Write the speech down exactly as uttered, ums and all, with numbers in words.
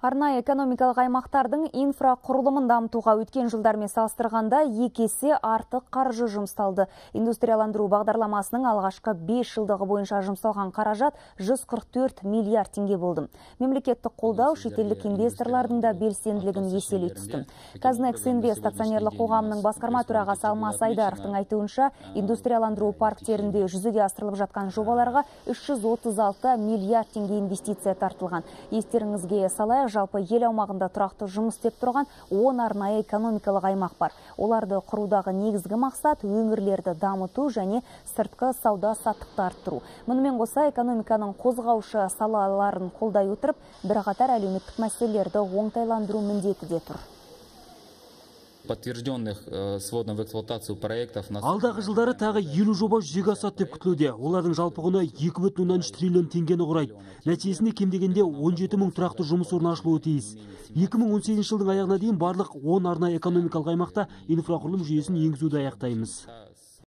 Арнайы экономикалық аймақтардың инфрақұрылымын дамытуға өткен жылдармен салыстырғанда екі есе артық қаржы жұмсалды. Индустрияландыру бағдарламасының алғашқы бес жылдығы бойынша жұмсалған қаражат жүз қырық төрт миллиард теңге болды. Мемлекеттік қолдау шетелдік инвесторлардың да белсенділігін еселей түсті. Казнекс Инвест акционерлік қоғамының басқарма төрағасы Алмас Айдаровтың айтуынша, индустрияландыру парктерінде жүзеге асырылып жатқан жобаларға үш жүз отыз алты миллиард теңге инвестиция тартылған. Естеріңізге салайық, жалпы ел аумағында тұрақты жұмыс істеп тұрған он арнайы экономикалық аймақ бар. Оларды құрудағы негізгі мақсат өңірлерді дамыту және сыртқы сауда саттықты арттыру. Мұнымен қоса экономиканың қозғаушы салаларын қолдай отырып, бірқатар әлеуметтік мәселелерді оңтайландыру міндеті де тұр. Подтвержденных сводно в эксплуатацию проектов. Алдағы жылдары тағы елу жоба жүзеге асады деп күтілуде. Олардың жалпы құны екі бүтін оннан үш триллион теңгені құрайды. Нәтижесінде кем дегенде он жеті мың тұрақты жұмыс орны ашылуы тиіс. екі мың он сегізінші жылдың аяғына дейін барлық он арнайы экономикалық аймақта инфрақұрылым жүйесін енгізуді аяқтаймыз.